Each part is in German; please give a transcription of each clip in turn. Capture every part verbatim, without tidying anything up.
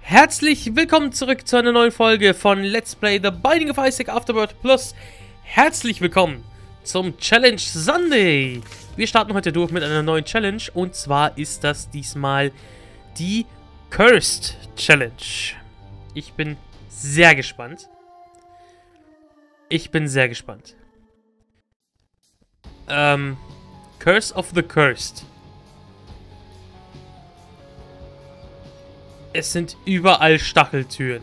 Herzlich willkommen zurück zu einer neuen Folge von Let's Play The Binding of Isaac Afterbirth Plus. Herzlich willkommen zum Challenge Sunday. Wir starten heute durch mit einer neuen Challenge und zwar ist das diesmal die Cursed Challenge. Ich bin sehr gespannt. Ich bin sehr gespannt. Ähm, Curse of the Cursed. Es sind überall Stacheltüren.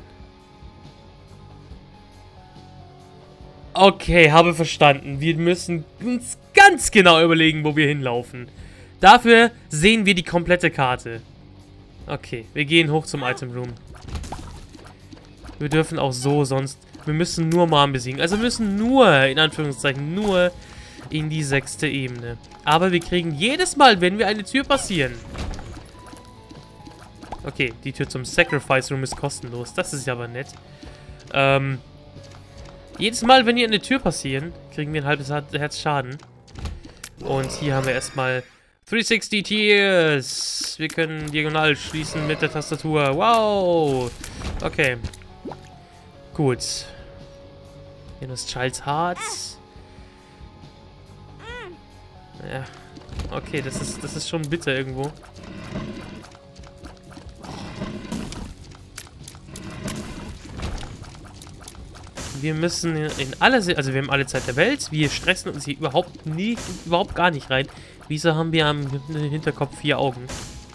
Okay, habe verstanden. Wir müssen uns ganz genau überlegen, wo wir hinlaufen. Dafür sehen wir die komplette Karte. Okay, wir gehen hoch zum Item Room. Wir dürfen auch so, sonst... Wir müssen nur Mom besiegen. Also wir müssen nur, in Anführungszeichen, nur in die sechste Ebene. Aber wir kriegen jedes Mal, wenn wir eine Tür passieren... Okay, die Tür zum Sacrifice Room ist kostenlos. Das ist ja aber nett. Ähm, jedes Mal, wenn wir eine Tür passieren, kriegen wir ein halbes Herz Schaden. Und hier haben wir erstmal dreihundertsechzig Tears. Wir können diagonal schließen mit der Tastatur. Wow. Okay. Gut. Hier ist Child's Hearts. Ja. Okay, das ist, das ist schon bitter irgendwo. Wir müssen in alle, also wir haben alle Zeit der Welt. Wir stressen uns hier überhaupt nicht, überhaupt gar nicht rein. Wieso haben wir am Hinterkopf vier Augen?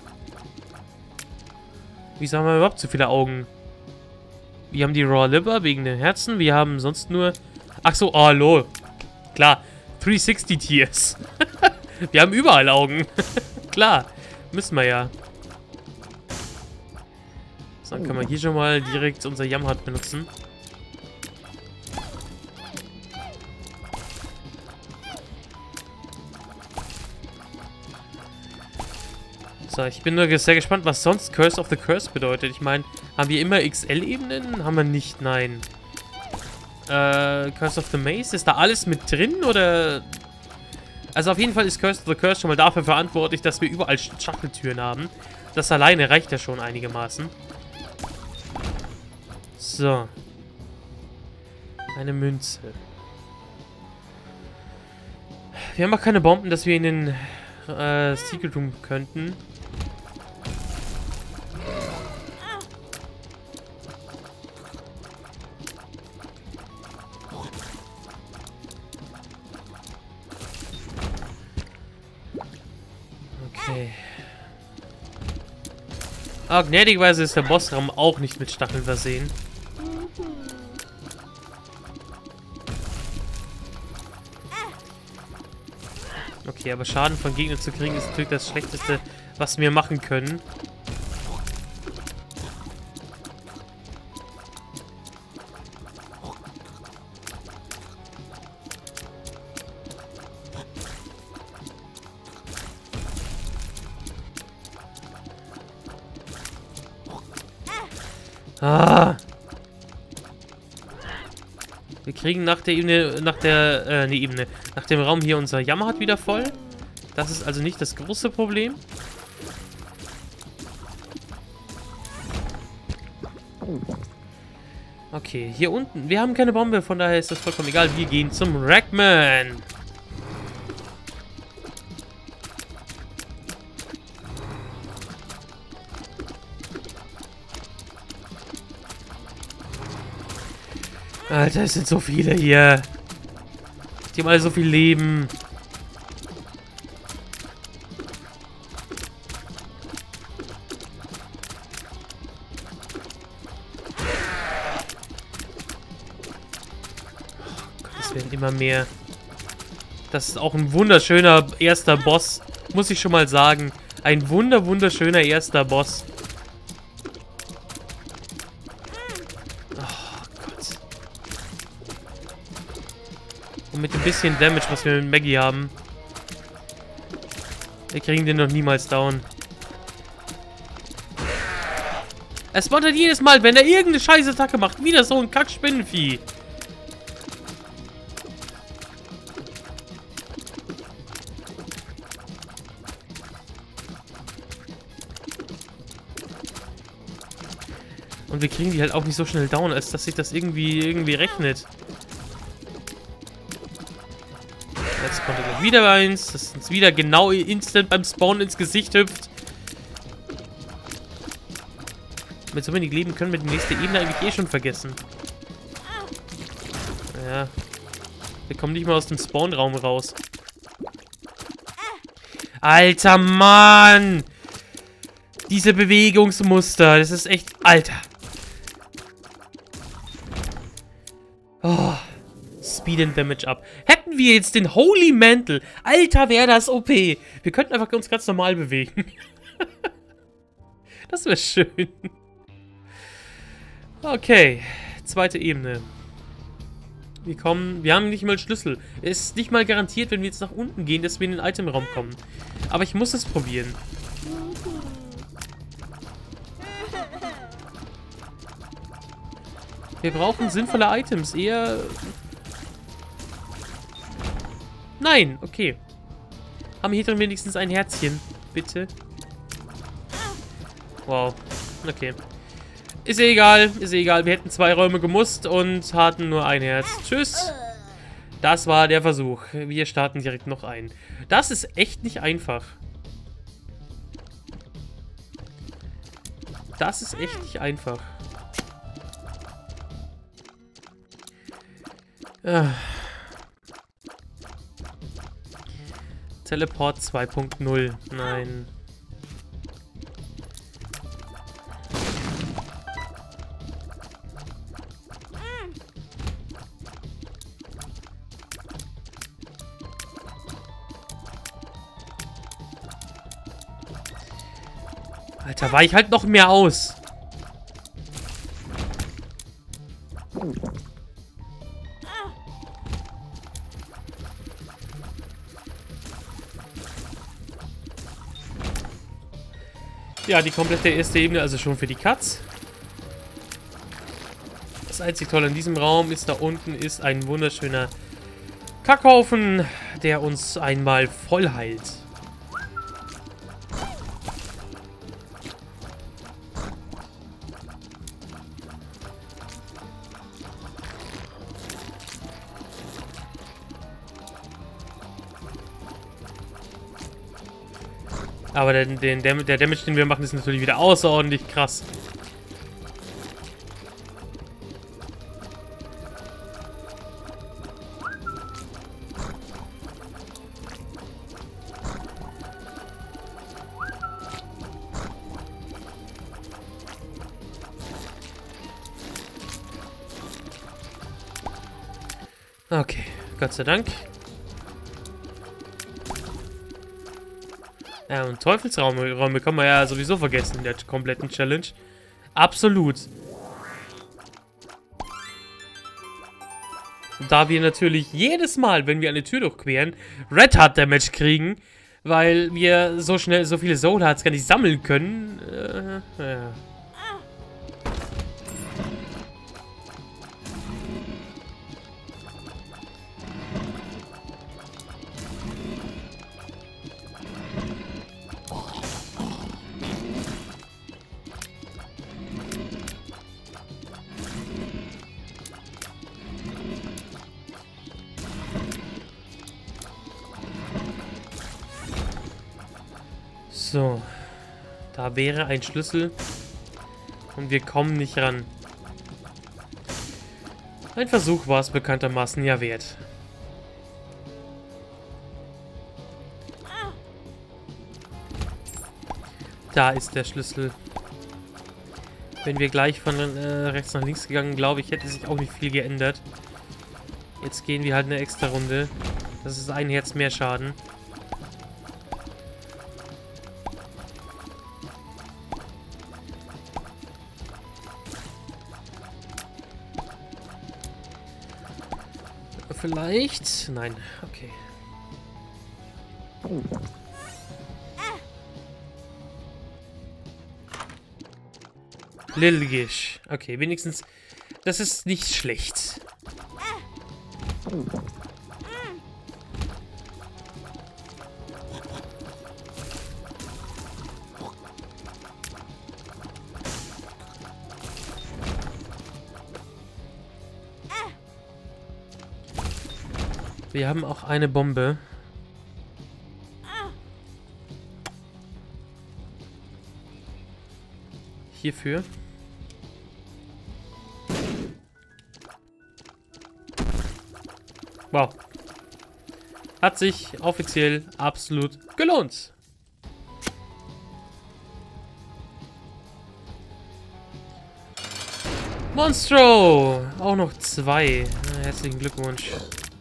Wieso haben wir überhaupt so viele Augen? Wir haben die Raw Liver wegen den Herzen. Wir haben sonst nur... Ach so, oh, lol. Klar, dreihundertsechzig Tears. Wir haben überall Augen. Klar, müssen wir ja. So, dann können wir hier schon mal direkt unser Jamhart benutzen. So, ich bin nur sehr gespannt, was sonst Curse of the Curse bedeutet. Ich meine, haben wir immer X L-Ebenen? Haben wir nicht, nein. Äh, Curse of the Maze, ist da alles mit drin, oder? Also auf jeden Fall ist Curse of the Curse schon mal dafür verantwortlich, dass wir überall Stacheltüren haben. Das alleine reicht ja schon einigermaßen. So. Eine Münze. Wir haben auch keine Bomben, dass wir in den äh, Secret Room könnten. Okay. Ah, gnädigerweise ist der Bossraum auch nicht mit Stacheln versehen. Okay, aber Schaden von Gegnern zu kriegen ist natürlich das Schlechteste, was wir machen können. Ah! Wir kriegen nach der Ebene, nach der, äh, nee, Ebene, nach dem Raum hier unser Jamhart wieder voll. Das ist also nicht das große Problem. Okay, hier unten, wir haben keine Bombe, von daher ist das vollkommen egal. Wir gehen zum Ragman. Alter, es sind so viele hier. Die haben alle so viel Leben. Oh Gott, es werden immer mehr. Das ist auch ein wunderschöner erster Boss. Muss ich schon mal sagen. Ein wunder, wunderschöner erster Boss. Und mit dem bisschen Damage, was wir mit Maggie haben. Wir kriegen den noch niemals down. Er spawnt jedes Mal, wenn er irgendeine scheiß Attacke macht. Wieder so ein Kack-Spinnenvieh. Und wir kriegen die halt auch nicht so schnell down, als dass sich das irgendwie, irgendwie rechnet. Jetzt kommt er wieder eins, das uns wieder genau instant beim Spawn ins Gesicht hüpft. Mit so wenig Leben können wir die nächste Ebene eigentlich eh schon vergessen. Ja. Wir kommen nicht mal aus dem Spawnraum raus. Alter Mann! Diese Bewegungsmuster, das ist echt... Alter! Oh. Speed and Damage up. Hätten wir jetzt den Holy Mantle, Alter, wäre das O P. Wir könnten einfach uns ganz normal bewegen. Das wäre schön. Okay, zweite Ebene. Wir kommen, wir haben nicht mal Schlüssel. Es ist nicht mal garantiert, wenn wir jetzt nach unten gehen, dass wir in den Itemraum kommen. Aber ich muss es probieren. Wir brauchen sinnvolle Items, eher... Nein, okay. Haben wir hier drin wenigstens ein Herzchen, bitte? Wow, okay. Ist eh egal, ist eh egal. Wir hätten zwei Räume gemusst und hatten nur ein Herz. Tschüss. Das war der Versuch. Wir starten direkt noch ein. Das ist echt nicht einfach. Das ist echt nicht einfach. Ah. Teleport zwei Punkt null. Nein. Alter, weich halt noch mehr aus. Ja, die komplette erste Ebene, also schon für die Katz. Das einzig Tolle an diesem Raum ist, da unten ist ein wunderschöner Kackhaufen, der uns einmal voll heilt. Aber den, den, der, der Damage, den wir machen, ist natürlich wieder außerordentlich krass. Okay, Gott sei Dank. Ja, und Teufelsräume kann man ja sowieso vergessen in der kompletten Challenge. Absolut. Und da wir natürlich jedes Mal, wenn wir eine Tür durchqueren, Red Heart Damage kriegen, weil wir so schnell so viele Soul Hearts gar nicht sammeln können. Äh, ja. So, da wäre ein Schlüssel und wir kommen nicht ran. Ein Versuch war es bekanntermaßen ja wert. Da ist der Schlüssel. Wenn wir gleich von äh, rechts nach links gegangen, glaube ich, hätte sich auch nicht viel geändert. Jetzt gehen wir halt eine extra Runde. Das ist ein Herz mehr Schaden. Vielleicht? Nein. Okay. Lilgish. Okay, wenigstens... Das ist nicht schlecht. Wir haben auch eine Bombe. Hierfür. Wow. Hat sich offiziell absolut gelohnt. Monstro! Auch noch zwei. Na, herzlichen Glückwunsch.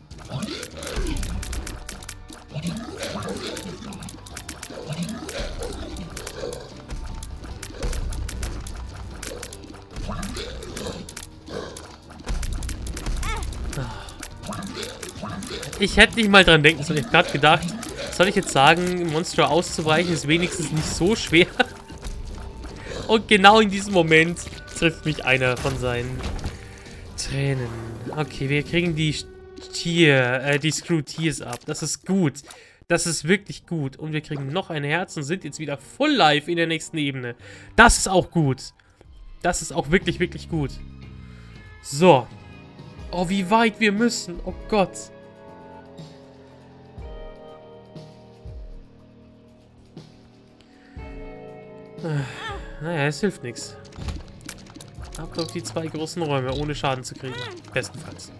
Ich hätte nicht mal dran denken sollen. Ich habe gerade gedacht, soll ich jetzt sagen, Monstro auszuweichen ist wenigstens nicht so schwer. Und genau in diesem Moment trifft mich einer von seinen Tränen. Okay, wir kriegen die Tier, äh, die Screw Tears ab. Das ist gut. Das ist wirklich gut. Und wir kriegen noch ein Herz und sind jetzt wieder full life in der nächsten Ebene. Das ist auch gut. Das ist auch wirklich, wirklich gut. So. Oh, wie weit wir müssen. Oh Gott. Naja, es hilft nichts. Ab auf die zwei großen Räume, ohne Schaden zu kriegen. Bestenfalls.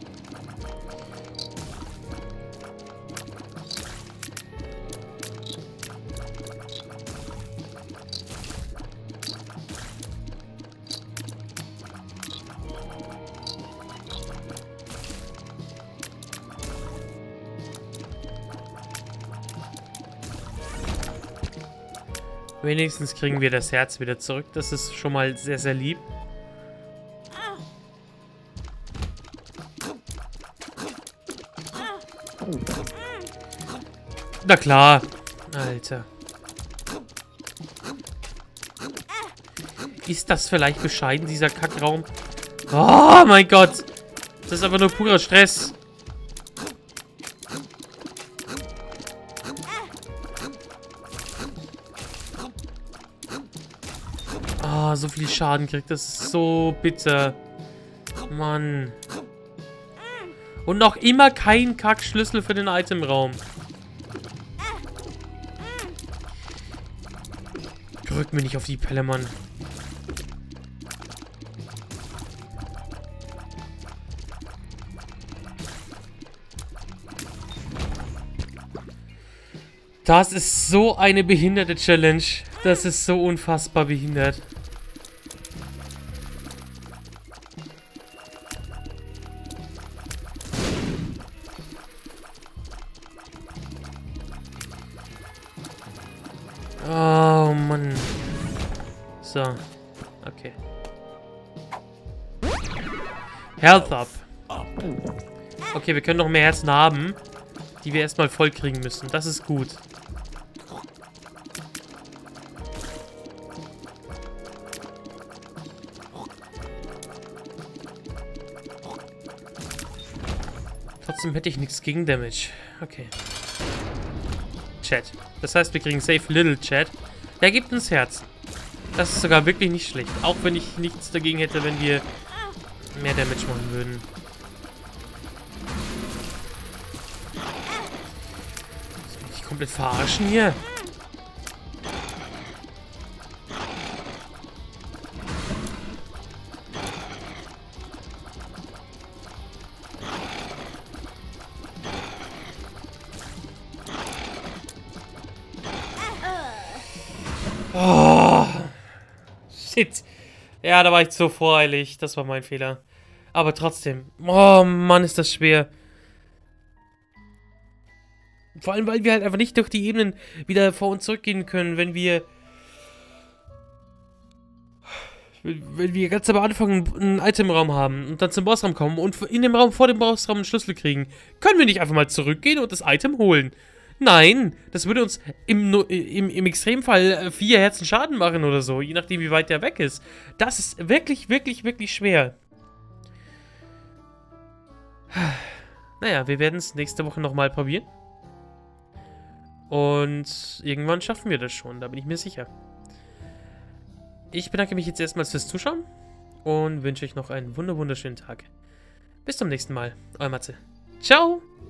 Wenigstens kriegen wir das Herz wieder zurück. Das ist schon mal sehr, sehr lieb. Na klar. Alter. Ist das vielleicht bescheiden, dieser Kackraum? Oh mein Gott. Das ist aber nur purer Stress. Ah, so viel Schaden kriegt. Das ist so bitter. Mann. Und noch immer kein Kackschlüssel für den Itemraum. Drück mir nicht auf die Pelle, Mann. Das ist so eine behinderte Challenge. Das ist so unfassbar behindert. Oh, Mann. So. Okay. Health up. Okay, wir können noch mehr Herzen haben, die wir erstmal voll kriegen müssen. Das ist gut. Trotzdem hätte ich nichts gegen Damage. Okay. Chat. Das heißt, wir kriegen Safe Little Chat. Der gibt uns Herzen. Das ist sogar wirklich nicht schlecht. Auch wenn ich nichts dagegen hätte, wenn wir mehr Damage machen würden. Soll ich mich komplett verarschen hier? Oh, shit. Ja, da war ich zu voreilig. Das war mein Fehler. Aber trotzdem. Oh, Mann, ist das schwer. Vor allem, weil wir halt einfach nicht durch die Ebenen wieder vor und zurück gehen können, wenn wir... Wenn wir ganz am Anfang einen Itemraum haben und dann zum Bossraum kommen und in dem Raum vor dem Bossraum einen Schlüssel kriegen, können wir nicht einfach mal zurückgehen und das Item holen. Nein, das würde uns im, im, im Extremfall vier Herzen Schaden machen oder so, je nachdem wie weit der weg ist. Das ist wirklich, wirklich, wirklich schwer. Naja, wir werden es nächste Woche nochmal probieren. Und irgendwann schaffen wir das schon, da bin ich mir sicher. Ich bedanke mich jetzt erstmal fürs Zuschauen und wünsche euch noch einen wunderschönen Tag. Bis zum nächsten Mal, euer Matze. Ciao!